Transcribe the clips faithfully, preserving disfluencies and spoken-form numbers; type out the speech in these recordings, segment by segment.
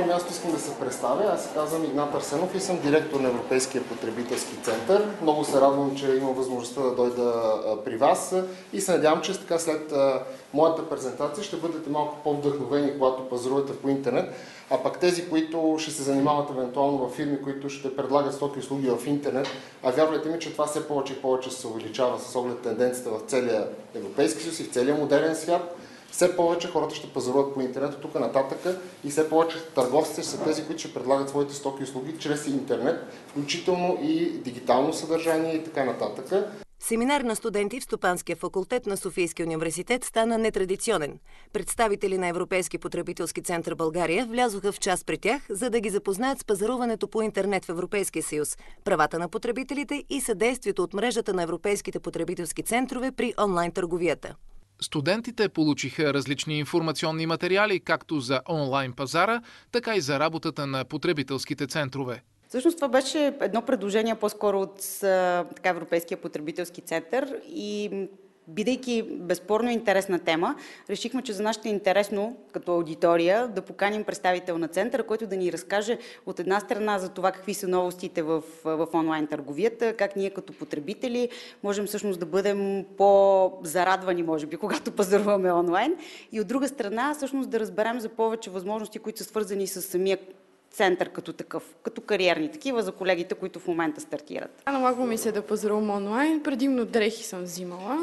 място искам да се представя. Аз се казвам Игнат Арсенов и съм директор на Европейския потребителски център. Много се радвам, че имам възможността да дойда при вас и се надявам, че така след моята презентация ще бъдете малко по-вдъхновени, когато пазарувате по интернет. А пък тези, които ще се занимават евентуално във фирми, които ще предлагат стоки и услуги в интернет, а вярвайте ми, че това все повече и повече се увеличава с оглед тенденцията в целия Европейски съюз и в целия модерен свят. Все повече хората ще пазаруват по интернет от тук нататък и все повече търговците са тези, които ще предлагат своите стоки и услуги чрез интернет, включително и дигитално съдържание и така нататък. Семинар на студенти в Стопанския факултет на Софийския университет стана нетрадиционен. Представители на Европейски потребителски център България влязоха в час при тях, за да ги запознаят с пазаруването по интернет в Европейския съюз, правата на потребителите и съдействието от мрежата на европейските потребителски центрове при онлайн търговията. Студентите получиха различни информационни материали както за онлайн пазара, така и за работата на потребителските центрове. Всъщност това беше едно предложение по-скоро от така, Европейския потребителски център и бидейки безспорно интересна тема, решихме, че за нас ще е интересно като аудитория да поканим представител на центъра, който да ни разкаже от една страна за това какви са новостите в, в онлайн търговията, как ние като потребители можем всъщност да бъдем по-зарадвани, може би, когато пазаруваме онлайн, и от друга страна всъщност да разберем за повече възможности, които са свързани с самия център като такъв, като кариерни такива за колегите, които в момента стартират. Налагва ми се да пазарувам онлайн, предимно дрехи съм взимала.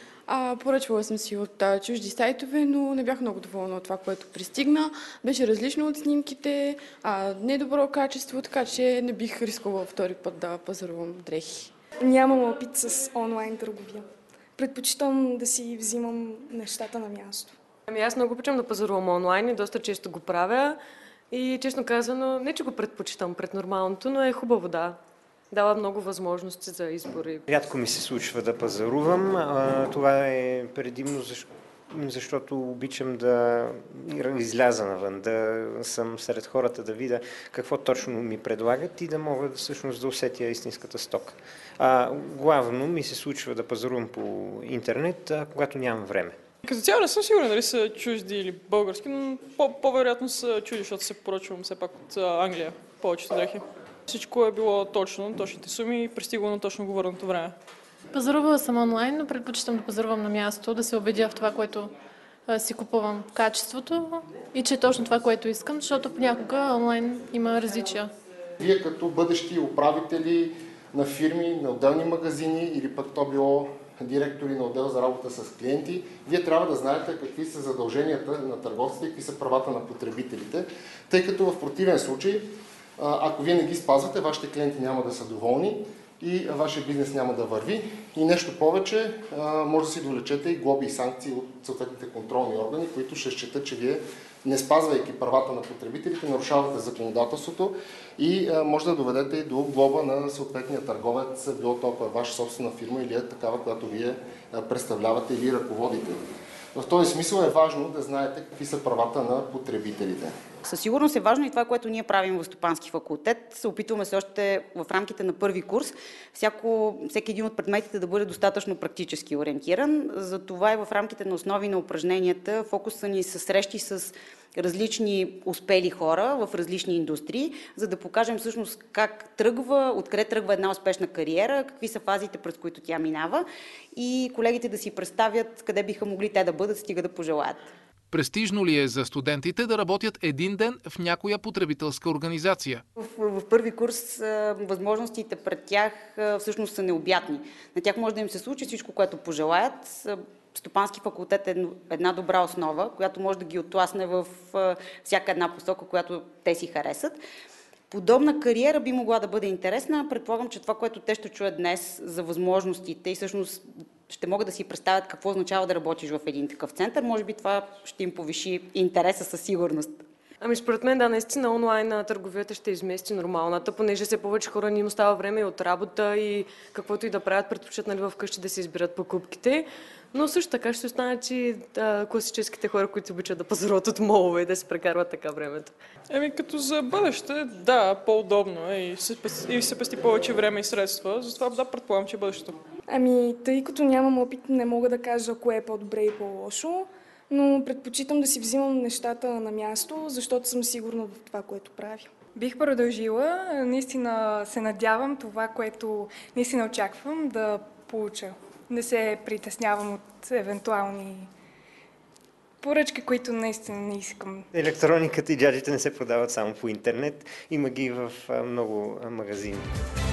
А, поръчвала съм си от а, чужди сайтове, но не бях много доволна от това, което пристигна. Беше различно от снимките, а, недобро качество, така че не бих рискувала втори път да пазарувам дрехи. Нямам опит с онлайн търговия. Предпочитам да си взимам нещата на място. Ами аз много обичам да пазарувам онлайн и доста често го правя. И честно казано, не че го предпочитам пред нормалното, но е хубаво, да. Дава много възможности за избори. Рядко ми се случва да пазарувам. Това е предимно защото обичам да изляза навън, да съм сред хората, да видя какво точно ми предлагат и да мога всъщност да усетя истинската стока. А, главно ми се случва да пазарувам по интернет, когато нямам време. Като цяло не съм сигурен дали са чужди или български, но по-вероятно са чужди, защото се поръчвам все пак от Англия, повечето дрехи. Всичко е било точно, точните суми и пристигало на точно говореното време. Пазарувала съм онлайн, но предпочитам да пазарувам на място, да се убедя в това, което а, си купувам, качеството и че е точно това, което искам, защото понякога онлайн има различия. Вие като бъдещи управители на фирми, на отделни магазини или пък то било директори на отдел за работа с клиенти, вие трябва да знаете какви са задълженията на търговците и какви са правата на потребителите, тъй като в противен случай, ако вие не ги спазвате, вашите клиенти няма да са доволни и вашия бизнес няма да върви. И нещо повече, може да си довлечете и глоби и санкции от съответните контролни органи, които ще считат, че вие, не спазвайки правата на потребителите, нарушавате законодателството и може да доведете и до глоба на съответния търговец, било толкова ваша собствена фирма или е такава, която вие представлявате или ръководите. В този смисъл е важно да знаете какви са правата на потребителите. Със сигурност е важно и това, което ние правим в Стопански факултет. Се опитваме се още в рамките на първи курс всяко, всеки един от предметите да бъде достатъчно практически ориентиран. Затова и в рамките на основи на упражненията фокуса ни са срещи с различни успели хора в различни индустрии, за да покажем всъщност как тръгва, откъде тръгва една успешна кариера, какви са фазите, през които тя минава и колегите да си представят къде биха могли те да бъдат, стига да пожелаят. Престижно ли е за студентите да работят един ден в някоя потребителска организация? В, в първи курс възможностите пред тях всъщност са необятни. На тях може да им се случи всичко, което пожелаят. Стопански факултет е една добра основа, която може да ги отласне в всяка една посока, която те си харесат. Подобна кариера би могла да бъде интересна. Предполагам, че това, което те ще чуят днес за възможностите и всъщност ще могат да си представят какво означава да работиш в един такъв център, може би това ще им повиши интереса със сигурност. Ами според мен, да, наистина онлайн търговията ще измести нормалната, понеже все повече хора не им остава време и от работа и каквото и да правят, предпочитат нали, вкъщи да се избират покупките. Но също така ще останат и да, класическите хора, които обичат да пазаруват от молове и да се прекарват така времето. Еми като за бъдеще, да, по-удобно е и се, и се пести повече време и средства, затова да, предполагам, че е бъдещето. Ами, тъй като нямам опит, не мога да кажа кое е по-добре и по-лошо, но предпочитам да си взимам нещата на място, защото съм сигурна в това, което правя. Бих продължила. Наистина се надявам това, което наистина очаквам да получа. Не се притеснявам от евентуални поръчки, които наистина не искам. Електрониката и гаджета не се продават само по интернет, има ги в много магазини.